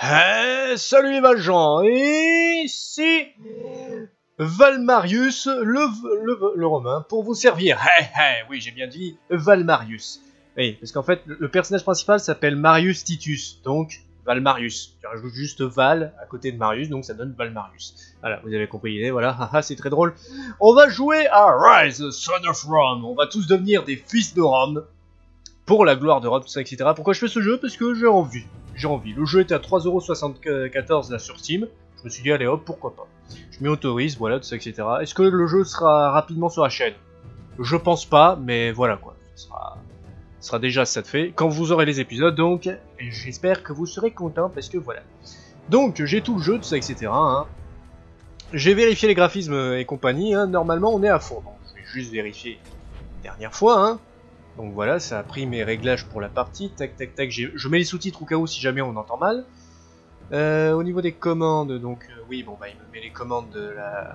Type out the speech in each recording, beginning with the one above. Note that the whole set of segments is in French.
Salut les Valjean, et c'est Valmarius, le Romain, pour vous servir. Oui, j'ai bien dit Valmarius. Oui, parce qu'en fait, le personnage principal s'appelle Marius Titus, donc Valmarius. Tu rajoutes juste Val à côté de Marius, donc ça donne Valmarius. Voilà, vous avez compris l'idée, voilà, c'est très drôle. On va jouer à Rise, Son of Rome. On va tous devenir des fils de Rome, pour la gloire de Rome, tout ça, etc. Pourquoi je fais ce jeu? Parce que j'ai envie. J'ai envie. Le jeu était à 3,74€ là sur Steam. Je me suis dit, allez hop, pourquoi pas. Je m'y autorise, voilà, tout ça, etc. Est-ce que le jeu sera rapidement sur la chaîne? Je pense pas, mais voilà quoi. Ce sera déjà ça de fait. Quand vous aurez les épisodes, donc, j'espère que vous serez contents, parce que voilà. Donc, j'ai tout le jeu, tout ça, etc. Hein. J'ai vérifié les graphismes et compagnie. Hein. Normalement, on est à fond. Donc, je vais juste vérifier une dernière fois, hein. Donc voilà, ça a pris mes réglages pour la partie. Tac, tac, tac. Je mets les sous-titres au cas où si jamais on entend mal. Au niveau des commandes, donc oui, bon bah il me met les commandes de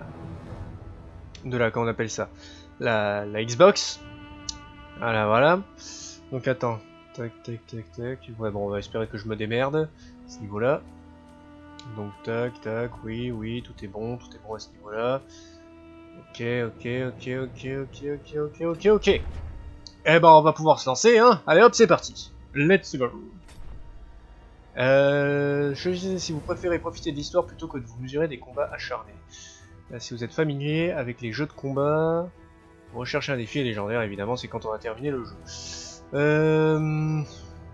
la comment on appelle ça, la Xbox. Voilà, voilà. Donc attends, tac, tac, tac, tac. Ouais, bon, on va espérer que je me démerde à ce niveau-là. Donc tac, tac, oui, oui, tout est bon à ce niveau-là. Ok, ok, ok, ok, ok, ok, ok, ok, ok. Eh ben, on va pouvoir se lancer, hein. Allez hop, c'est parti. Let's go. Je si vous préférez profiter de l'histoire plutôt que de vous mesurer des combats acharnés. Si vous êtes familier avec les jeux de combat, vous recherchez un défi légendaire, évidemment, c'est quand on a terminé le jeu.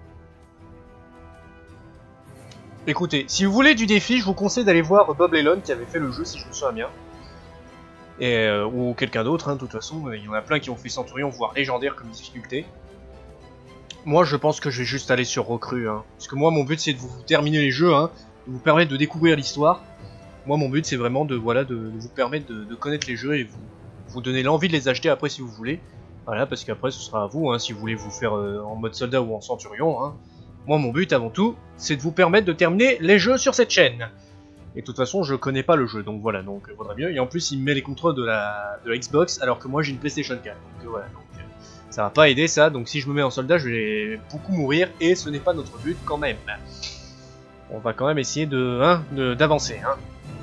Écoutez, si vous voulez du défi, je vous conseille d'aller voir Bob Lelon qui avait fait le jeu, si je me souviens bien. Ou quelqu'un d'autre, hein, de toute façon, il y en a plein qui ont fait Centurion, voire légendaire comme difficulté. Moi je pense que je vais juste aller sur recrue, hein. Parce que moi mon but c'est de vous terminer les jeux, hein, de vous permettre de découvrir l'histoire. Moi mon but c'est vraiment de, voilà, de vous permettre de connaître les jeux et vous donner l'envie de les acheter après si vous voulez. Voilà, parce qu'après ce sera à vous, hein, si vous voulez vous faire en mode soldat ou en Centurion. Hein. Moi mon but avant tout c'est de vous permettre de terminer les jeux sur cette chaîne. Et de toute façon, je connais pas le jeu, donc voilà, donc vaudrait mieux. Et en plus, il me met les contrôles de la Xbox, alors que moi j'ai une PlayStation 4. Donc voilà, donc ça va pas aider ça. Donc si je me mets en soldat, je vais beaucoup mourir, et ce n'est pas notre but quand même. On va quand même essayer d'avancer, hein.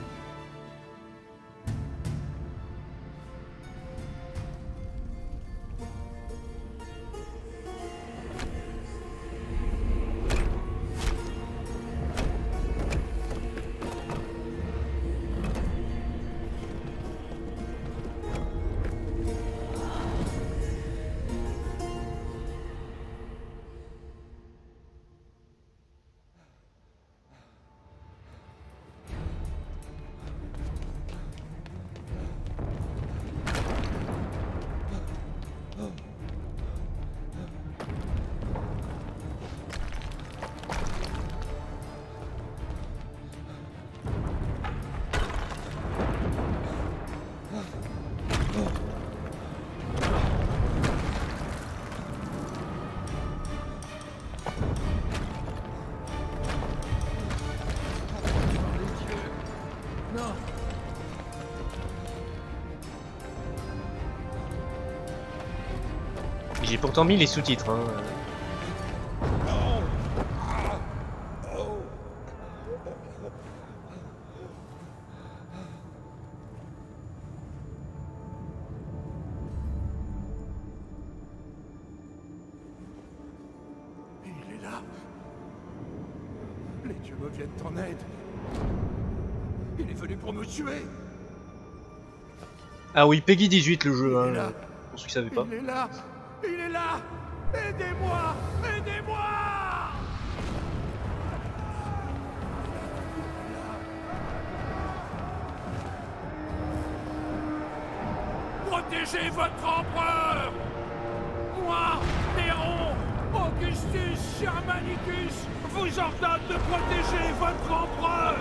J'ai pourtant mis les sous-titres, hein. Il est là. Les dieux me viennent en aide. Il est venu pour me tuer. Ah oui, Peggy 18 le jeu, hein, là. pour ceux qui savaient pas. Il est là. Il est là. Aidez-moi. Aidez-moi. Protégez votre empereur. Moi, Néron, Augustus Germanicus, vous ordonne de protéger votre empereur.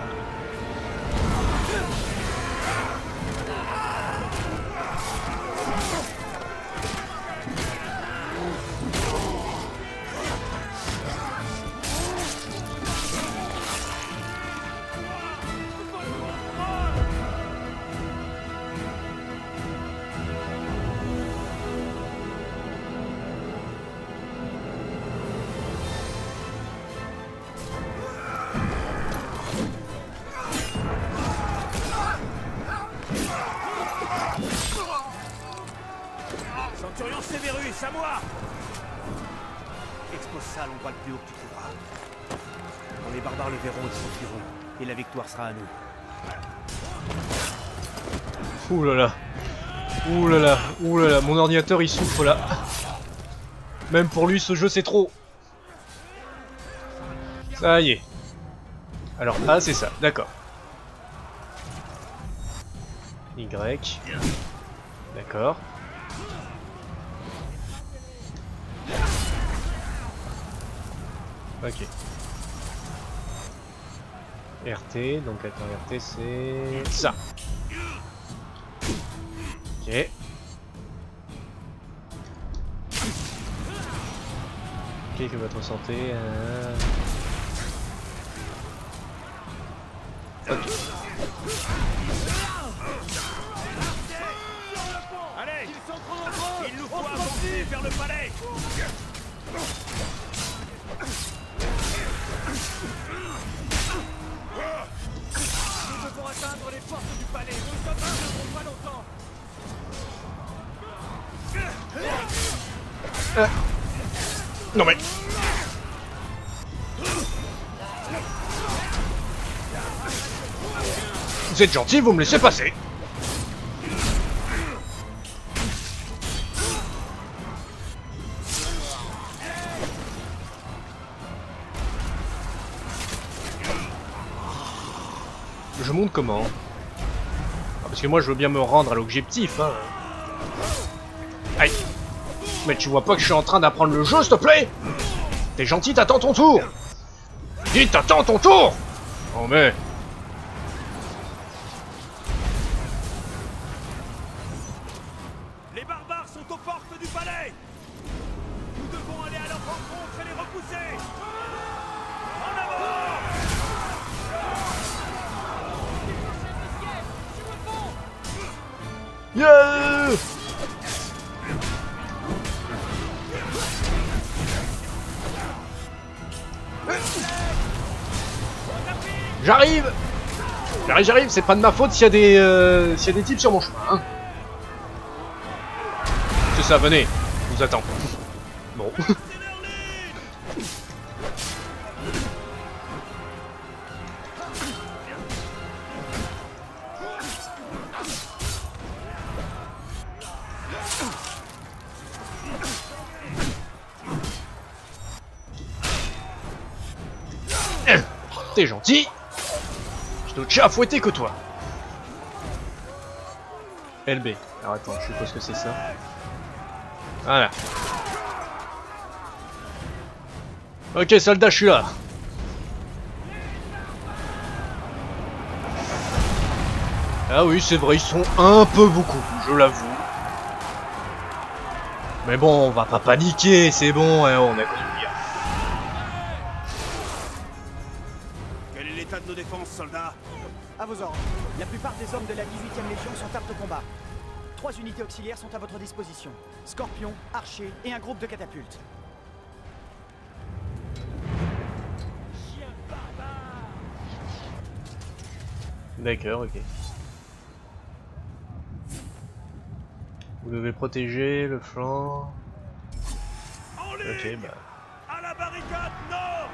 Centurion Severus, à moi! Expose ça à l'endroit le plus haut que tu trouveras. Quand les barbares le verront, ils s'enfuiront. Et la victoire sera à nous. Ouh là là. Ouh là là. Ouh là là. Mon ordinateur il souffre là. Même pour lui ce jeu c'est trop. Ça y est. Alors A c'est ça. D'accord. Y. D'accord. Ok. RT, donc attends, RT c'est ça. Ok. Ok, que votre santé. Ok. Allez, ils sont trop nombreux! Il nous faut avancer vers le palais! Nous devons atteindre les portes du palais. Nos soldats ne tiendront pas longtemps. Non mais. Vous êtes gentil, vous me laissez passer. Je monte comment? Parce que moi je veux bien me rendre à l'objectif, hein. Aïe. Mais tu vois pas que je suis en train d'apprendre le jeu, s'il te plaît? T'es gentil, t'attends ton tour. Dis, t'attends ton tour. Oh mais... Les barbares sont aux portes du palais. Nous devons aller à leur rencontre et les repousser. En avant! Yeah! J'arrive! J'arrive, c'est pas de ma faute s'il y a des types sur mon chemin, hein. C'est ça, venez, je vous attends. Bon. T'es gentil. J'ai d'autres chats à fouetter que toi. LB. Alors attends, je suppose que c'est ça. Voilà. Ok, soldat, je suis là. Ah oui, c'est vrai, ils sont un peu beaucoup, je l'avoue. Mais bon, on va pas paniquer, c'est bon, hein, on a connu le gars. Quel est l'état de nos défenses, soldats? À vos ordres. La plupart des hommes de la 18e Légion sont aptes au combat. 3 unités auxiliaires sont à votre disposition. Scorpion, archer et un groupe de catapultes. Chien barbare! D'accord, ok. Vous devez protéger le flanc. En ligne! Ok, bah. À la barricade nord!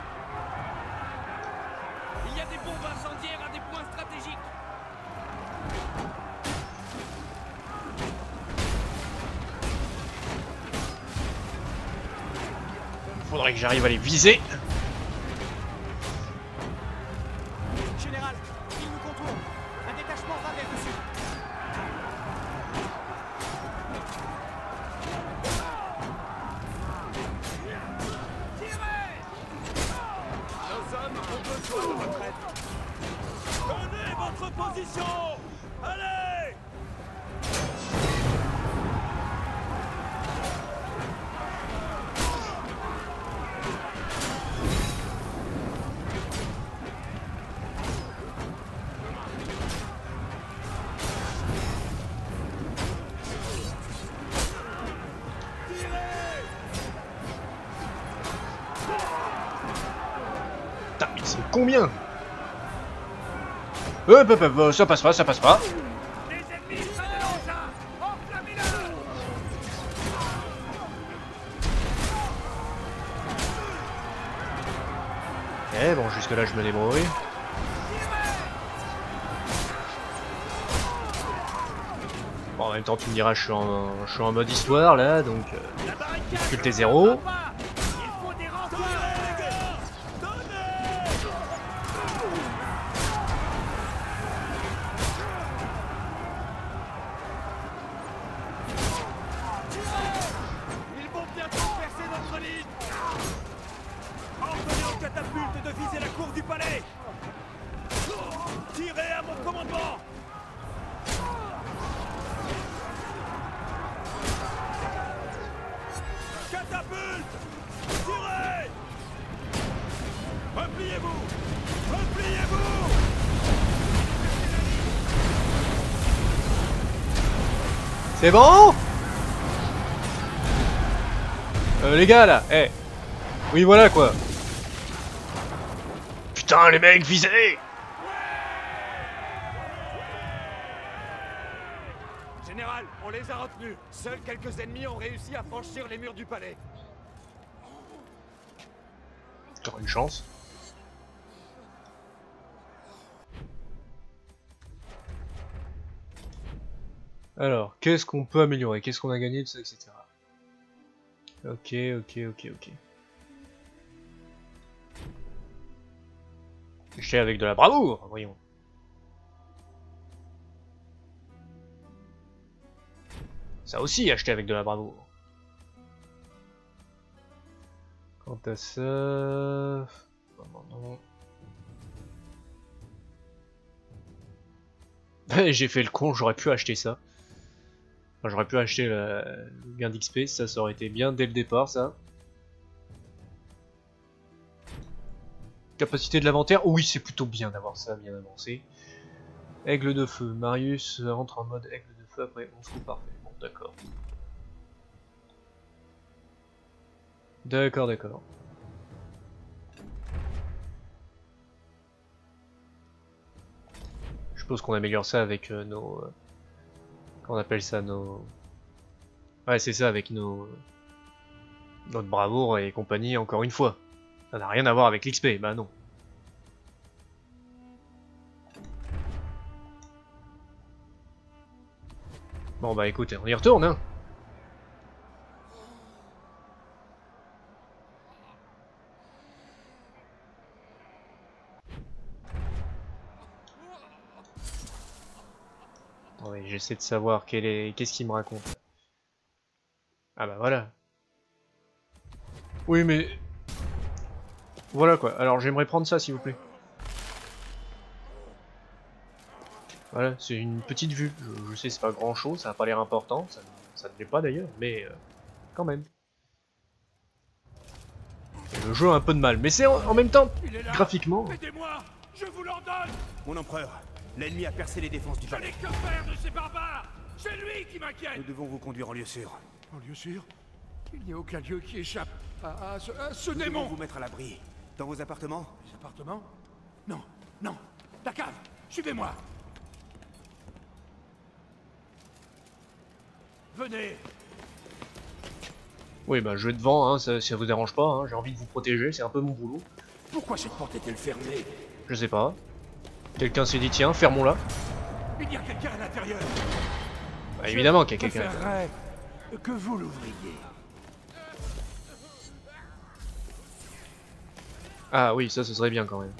Il y a des bombes incendiaires à des points stratégiques. Faudrait que j'arrive à les viser. Général, il nous contourne. Un détachement va vers le sud. Nos hommes ont besoin de votre aide. Tenez votre position! Allez! Putain, mais c'est combien? Ça passe pas, ça passe pas. Les ennemis prennent l'engin! Enflammez-le! Ok, bon, jusque là je me débrouille. Bon, en même temps, tu me diras, je suis en mode histoire là, donc difficulté 0. Catapulte de viser la cour du palais. Tirez à mon commandement. Catapulte. Tirez. Repliez-vous. Repliez-vous. C'est bon? Les gars là, eh. Oui voilà quoi. Putain les mecs, visez! Général, on les a retenus. Seuls quelques ennemis ont réussi à franchir les murs du palais. T'auras une chance. Alors, qu'est-ce qu'on peut améliorer? Qu'est-ce qu'on a gagné, tout ça, etc. Ok. Acheter avec de la bravoure, voyons. Ça aussi, acheter avec de la bravoure. Quant à ça... Non. J'ai fait le con, j'aurais pu acheter ça. Enfin, j'aurais pu acheter le gain d'XP, ça aurait été bien dès le départ, ça. Capacité de l'inventaire, oui c'est plutôt bien d'avoir ça bien avancé. Aigle de feu, Marius rentre en mode aigle de feu après 11 coups parfait. Bon d'accord. D'accord. Je suppose qu'on améliore ça avec nos... Qu'on appelle ça nos... Ouais c'est ça avec nos... Notre bravoure et compagnie encore une fois. Ça n'a rien à voir avec l'XP, bah non. Bon bah écoutez, on y retourne hein. Oui, j'essaie de savoir qu'est-ce qu'il me raconte. Ah bah voilà. Oui mais... Voilà quoi, alors j'aimerais prendre ça s'il vous plaît. Voilà, c'est une petite vue. Je sais c'est pas grand chose, ça a pas l'air important, ça ne l'est pas d'ailleurs, mais quand même. Et le jeu a un peu de mal, mais c'est en même temps, graphiquement... Aidez-moi, je vous l'ordonne. Mon empereur, l'ennemi a percé les défenses du Je palais. n'ai que faire de ces barbares. C'est lui qui m'inquiète. Nous devons vous conduire en lieu sûr. En lieu sûr, il n'y a aucun lieu qui échappe à ce Nous devons démon. vous mettre à l'abri. Dans vos appartements? Les appartements? Non, la cave. Suivez-moi. Venez. Oui bah je vais devant, hein, ça vous dérange pas, hein, j'ai envie de vous protéger, c'est un peu mon boulot. Pourquoi cette porte est-elle fermée? Je sais pas. Quelqu'un s'est dit tiens, fermons-la. Il y a quelqu'un à l'intérieur. Bah, évidemment qu'il y a quelqu'un. Je préférerais que vous l'ouvriez. Ah oui, ça ce serait bien quand même.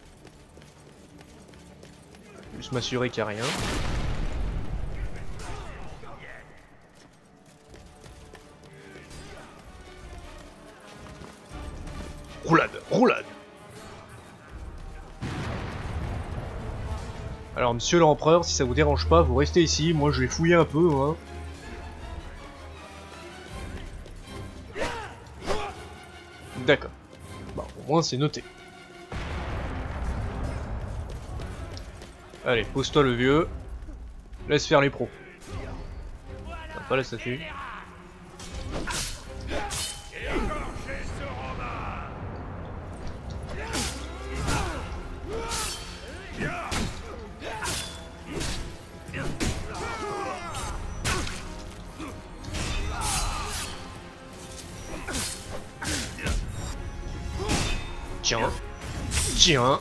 Juste m'assurer qu'il n'y a rien. Roulade. Alors monsieur l'empereur, si ça vous dérange pas, vous restez ici, moi je vais fouiller un peu, hein. D'accord. Bon, au moins c'est noté. Allez, pose-toi le vieux. Laisse faire les pros. T'as pas la statue. Tiens. Tiens.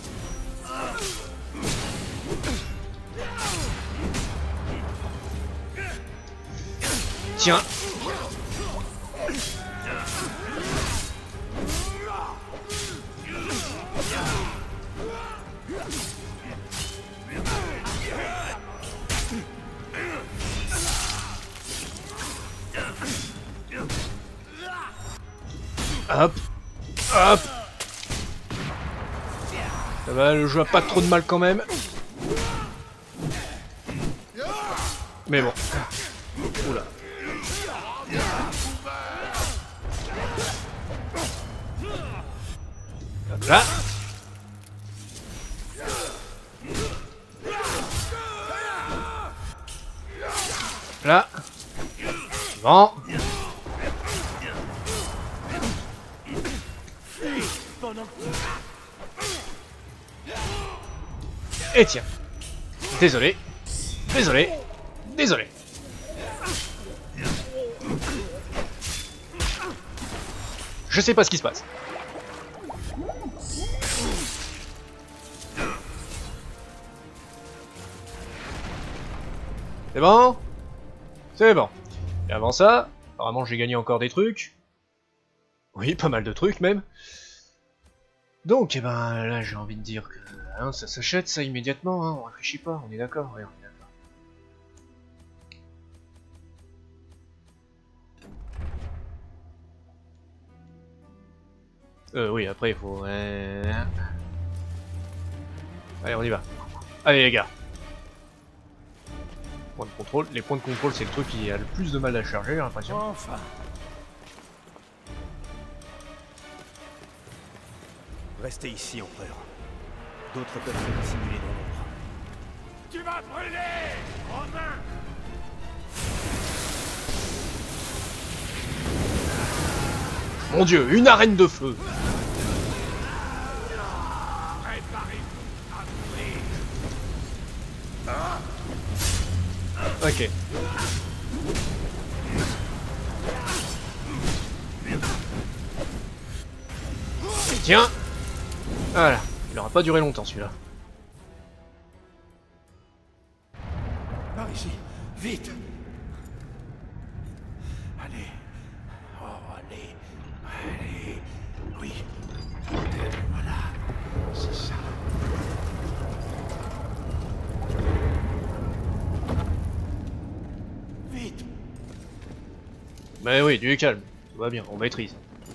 Tiens. Hop. Hop. Ça va, le jeu a pas trop de mal quand même. Mais bon. Oula. Hop là. Là. Bon. Et tiens. Désolé. Désolé. Désolé. Je sais pas ce qui se passe. C'est bon? C'est bon. Et avant ça, apparemment j'ai gagné encore des trucs. Oui, pas mal de trucs même. Donc, eh ben, là j'ai envie de dire que hein, ça s'achète ça immédiatement, hein, on réfléchit pas, on est d'accord, ouais, on est d'accord. Oui, après il faut... Allez, on y va. Allez les gars. Point de contrôle. Les points de contrôle, c'est le truc qui a le plus de mal à charger, j'ai l'impression. Enfin. Restez ici, empereur. D'autres peuvent se dissimuler dans l'ombre. Tu vas brûler, Romain. Mon dieu, une arène de feu. Préparez-vous à mourir. Ok. Tiens. Voilà. Il aura pas duré longtemps celui-là. Par ici, vite. Allez. Oh, allez. Allez. Oui. Voilà. C'est ça. Vite. Mais oui, du calme. Tout va bien, on maîtrise.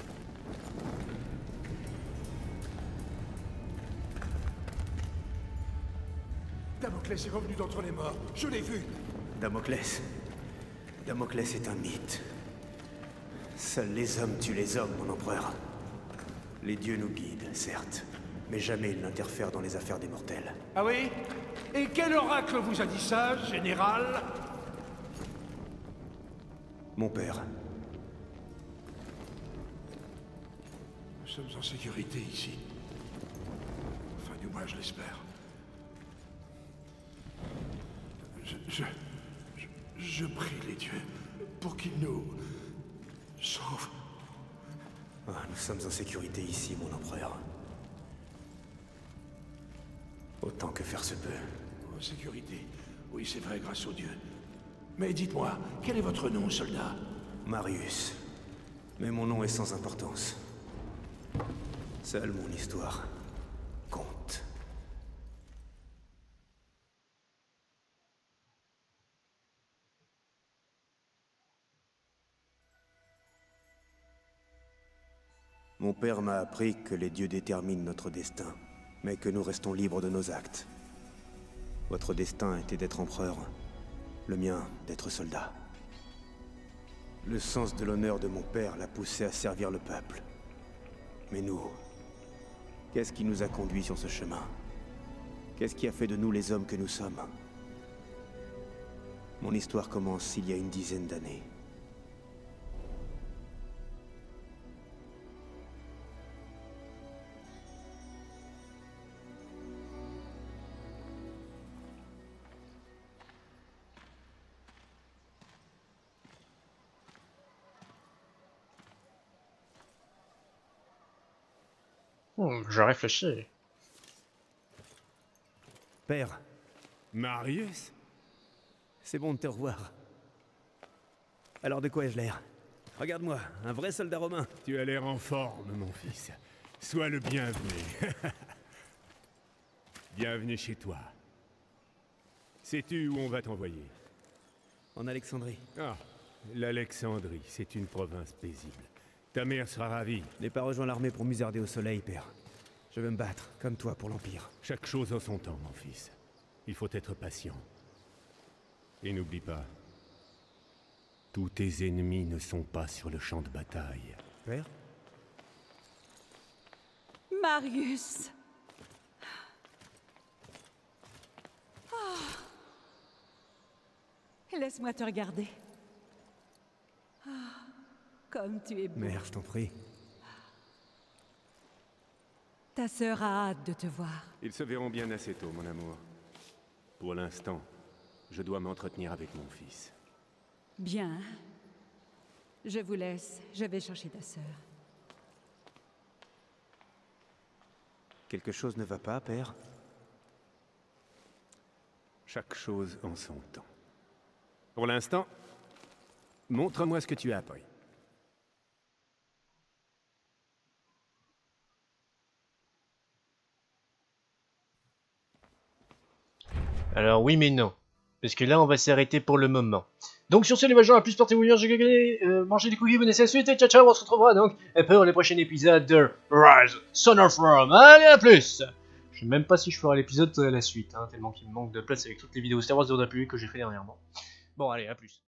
Damoclès est revenu d'entre les morts. Je l'ai vu. Damoclès. Damoclès est un mythe. Seuls les hommes tuent les hommes, mon empereur. Les dieux nous guident, certes, mais jamais ils n'interfèrent dans les affaires des mortels. Ah oui? Et quel oracle vous a dit ça, général? Mon père. Nous sommes en sécurité ici. Enfin, du moins, je l'espère. Je prie les dieux pour qu'ils nous sauvent. Ah, nous sommes en sécurité ici, mon empereur. Autant que faire se peut. En sécurité. Oui, c'est vrai, grâce aux dieux. Mais dites-moi, quel est votre nom, soldat? Marius. Mais mon nom est sans importance. Seule mon histoire compte. Mon père m'a appris que les dieux déterminent notre destin, mais que nous restons libres de nos actes. Votre destin était d'être empereur, le mien d'être soldat. Le sens de l'honneur de mon père l'a poussé à servir le peuple. Mais nous, qu'est-ce qui nous a conduits sur ce chemin? Qu'est-ce qui a fait de nous les hommes que nous sommes? Mon histoire commence il y a une dizaine d'années. Je réfléchis. Père, Marius? c'est bon de te revoir. Alors de quoi ai-je l'air? Regarde-moi, un vrai soldat romain. Tu as l'air en forme, mon fils. Sois le bienvenu. Bienvenue chez toi. Sais-tu où on va t'envoyer? En Alexandrie. Ah, l'Alexandrie, c'est une province paisible. Ta mère sera ravie. N'ai pas rejoint l'armée pour musarder au soleil, père. Je veux me battre, comme toi, pour l'Empire. Chaque chose en son temps, mon fils. Il faut être patient. Et n'oublie pas, tous tes ennemis ne sont pas sur le champ de bataille. Père? Marius. Laisse-moi te regarder. Comme tu es beau. Mère, je t'en prie. Ta sœur a hâte de te voir. Ils se verront bien assez tôt, mon amour. Pour l'instant, je dois m'entretenir avec mon fils. Bien. Je vous laisse. Je vais chercher ta sœur. Quelque chose ne va pas, père? Chaque chose en son temps. Pour l'instant, montre-moi ce que tu as appris. Alors oui mais non. Parce que là on va s'arrêter pour le moment. Donc sur ce les majors, à plus, portez-vous bien, j'ai gagné, mangez des cookies, vous naissez la suite et ciao ciao, on se retrouvera donc pour les prochains épisodes de Rise, Son of Rome. Allez, à plus. Je sais même pas si je ferai l'épisode à la suite, hein, tellement qu'il me manque de place avec toutes les vidéos Star Wars de que j'ai fait dernièrement. Bon allez, à plus.